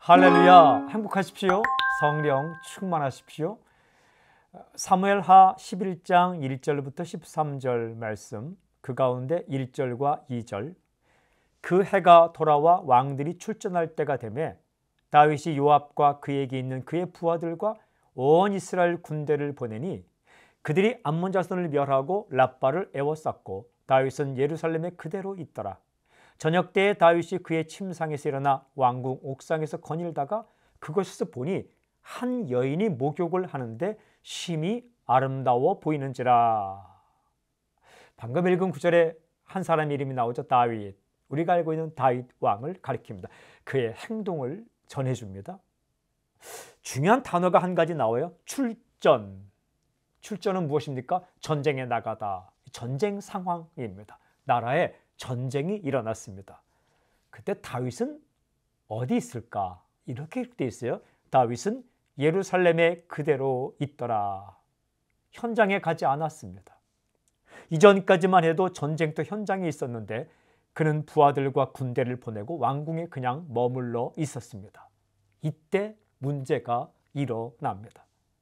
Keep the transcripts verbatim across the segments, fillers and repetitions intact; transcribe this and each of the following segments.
할렐루야, 행복하십시오. 성령 충만하십시오. 사무엘하 십일 장 일 절부터 십삼 절 말씀, 그 가운데 일 절과 이 절. 그 해가 돌아와 왕들이 출전할 때가 되매 다윗이 요압과 그에게 있는 그의 부하들과 온 이스라엘 군대를 보내니 그들이 암몬 자손을 멸하고 랍바를 에워쌌고 다윗은 예루살렘에 그대로 있더라. 저녁 때에 다윗이 그의 침상에서 일어나 왕궁 옥상에서 거닐다가 그곳에서 보니 한 여인이 목욕을 하는데 심히 아름다워 보이는지라. 방금 읽은 구절에 한 사람 이름이 나오죠. 다윗. 우리가 알고 있는 다윗 왕을 가리킵니다. 그의 행동을 전해줍니다. 중요한 단어가 한 가지 나와요. 출전. 출전은 무엇입니까? 전쟁에 나가다. 전쟁 상황입니다. 나라에 전쟁이 일어났습니다. 그때 다윗은 어디 있을까? 이렇게 되어 있어요. 다윗은 예루살렘에 그대로 있더라. 현장에 가지 않았습니다. 이전까지만 해도 전쟁터 현장에 있었는데 그는 부하들과 군대를 보내고 왕궁에 그냥 머물러 있었습니다. 이때 문제가 일어납니다.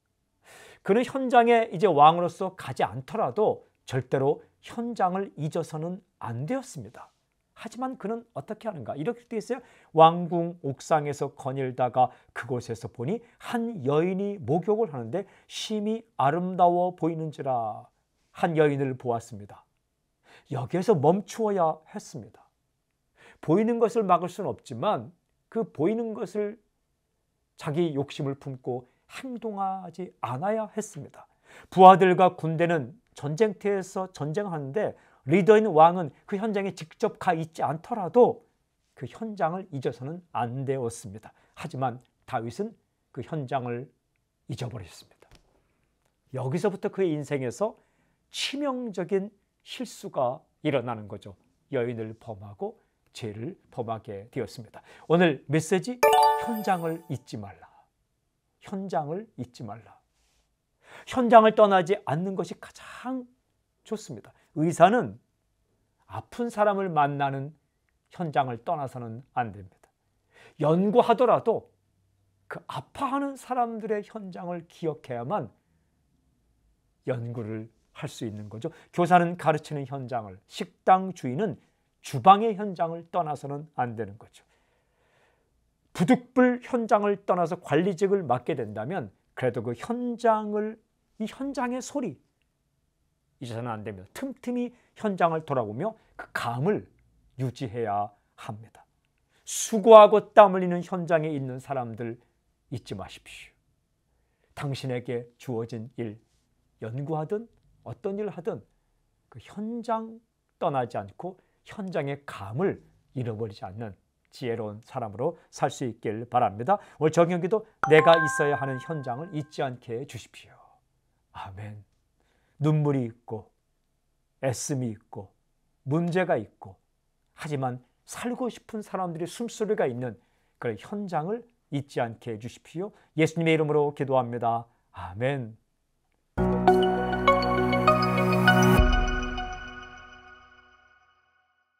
그는 현장에 이제 왕으로서 가지 않더라도 절대로 현장을 잊어서는 안 되었습니다. 하지만 그는 어떻게 하는가? 이렇게 되어 있어요. 왕궁 옥상에서 거닐다가 그곳에서 보니 한 여인이 목욕을 하는데 심히 아름다워 보이는지라. 한 여인을 보았습니다. 여기에서 멈추어야 했습니다. 보이는 것을 막을 수는 없지만 그 보이는 것을 자기 욕심을 품고 행동하지 않아야 했습니다. 부하들과 군대는 전쟁터에서 전쟁하는데 리더인 왕은 그 현장에 직접 가 있지 않더라도 그 현장을 잊어서는 안 되었습니다. 하지만 다윗은 그 현장을 잊어버렸습니다. 여기서부터 그의 인생에서 치명적인 실수가 일어나는 거죠. 여인을 범하고 죄를 범하게 되었습니다. 오늘 메시지, 현장을 잊지 말라. 현장을 잊지 말라. 현장을 떠나지 않는 것이 가장 좋습니다. 의사는 아픈 사람을 만나는 현장을 떠나서는 안 됩니다. 연구하더라도 그 아파하는 사람들의 현장을 기억해야만 연구를 할 수 있는 거죠. 교사는 가르치는 현장을, 식당 주인은 주방의 현장을 떠나서는 안 되는 거죠. 부득불 현장을 떠나서 관리직을 맡게 된다면 그래도 그 현장을, 이 현장의 소리 잊어서는 안 됩니다. 틈틈이 현장을 돌아보며 그 감을 유지해야 합니다. 수고하고 땀 흘리는 현장에 있는 사람들 잊지 마십시오. 당신에게 주어진 일, 연구하든 어떤 일을 하든 그 현장 떠나지 않고 현장의 감을 잃어버리지 않는 지혜로운 사람으로 살 수 있길 바랍니다. 오늘 정경기도 내가 있어야 하는 현장을 잊지 않게 해주십시오. 아멘. 눈물이 있고 애씀이 있고 문제가 있고 하지만 살고 싶은 사람들의 숨소리가 있는 그런 현장을 잊지 않게 해주십시오. 예수님의 이름으로 기도합니다. 아멘.